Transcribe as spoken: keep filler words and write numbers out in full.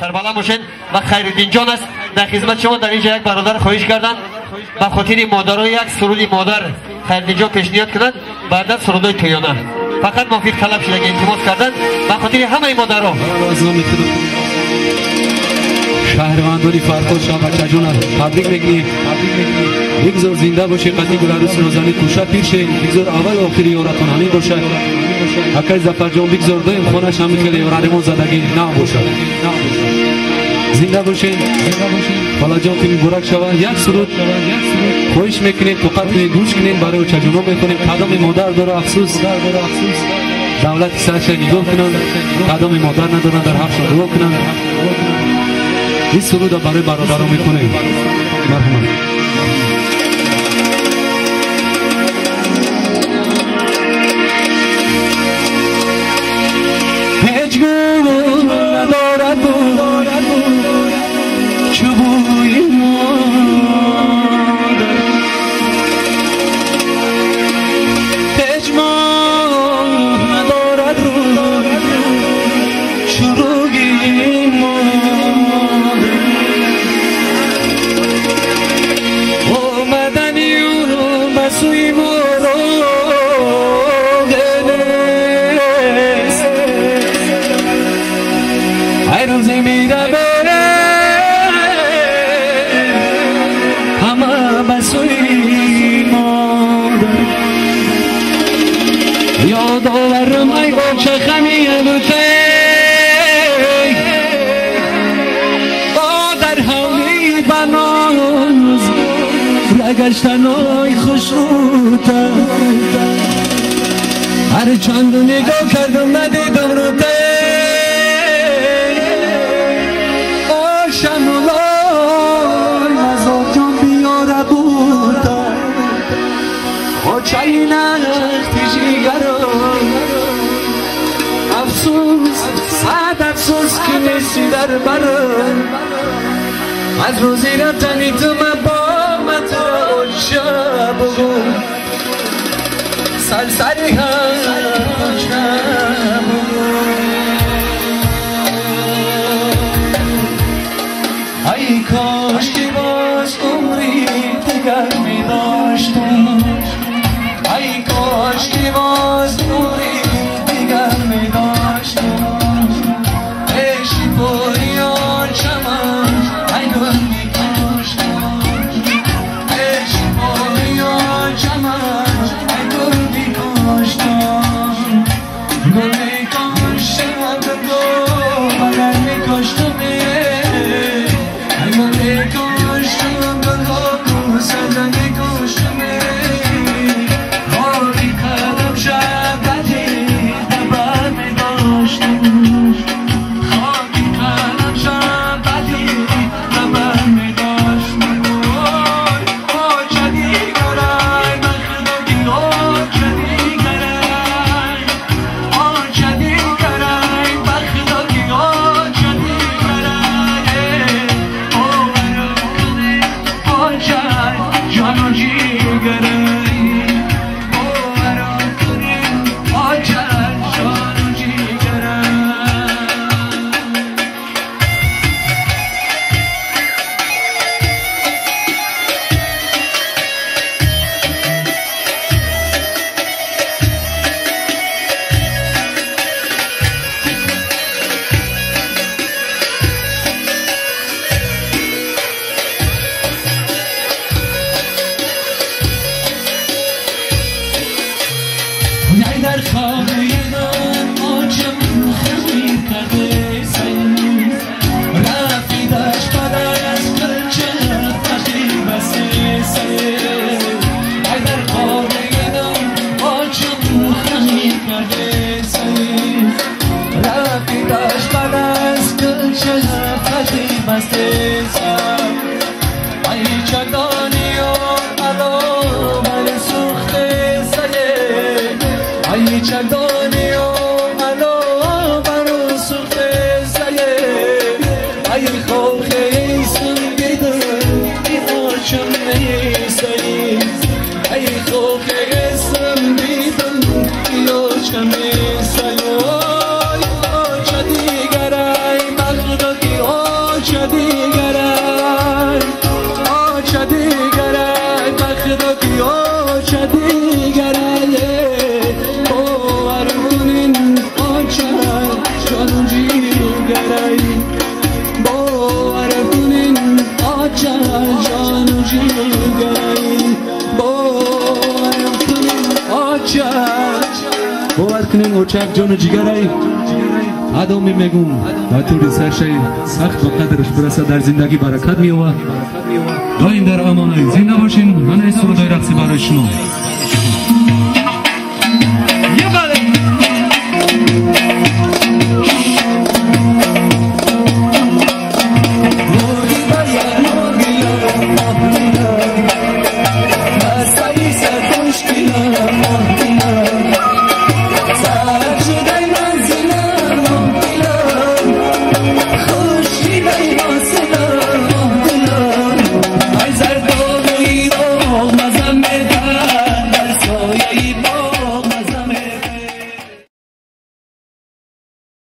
سربلند باشین. و خیرالدین جان است در خدمت شما در اینجا یک برادر خواهش کردن به خاطر مادرها یک سرود مادر خیرالدین جان پیشنهاد کردن بعد از سرودای تویانه فقط موفق طلب شده التماس کردن به خاطر همه مادرها. شهروندانی فرخوش شاه بچه جان تبریک میگیم. بگذار زنده باشه قدی گلعروس روزانی کوشا پیشه. بگذار اول و آخری یارتون همین باشه. اکای زفر جان بگذار دایم خانه شمی که لیورانمون زدگی نه باشه. زنده باشین. بالا جان که میبرک شود یک سرود خواهش میکنیم فقط گوش کنیم برای چه جنوب میکنیم. قدم مادر داره افسوس دولت سرش نگاه کنن قدم مادر ندارن در حق شد دعا کنن. این سرود برای برادران میکنیم. مرحمت. هیچ گونه ندارد چوبوی مادر هیچ ماه ندارد چوبوی مادر اومدنی اونو مسوی مورو دنست ای روزی میره بره همه مسوی مادر یاد آورم ای با چه خمی بوده با در حالی بناز رگشتن های خوش روته هر چند نگاه کردم ندیدم روته آشم اولای مزار جان بیاره بوده خوچه نختی جیگرم افسوس صد افسوس که نیستی در برم از روزی رفتنی تو من با شب بگو سلسلی هم شب ای کاش که باز عمری دیگر می داشتم ای کاش که باز عمری دیگر می داشتم عشقی پریان چمن ای گل می کاشتم Chame sayo, oh chadi garai, magdo ki جگرای باور کنین آچه جان و جگرای باور کنین آچه باور کنین اوچک جان و جگرای آدمی میگم و تو رسالشی سخت و قدرش برسه در زندگی برکت میوه دایم در امان زنده باشین. من این سرودای رقصی برای شما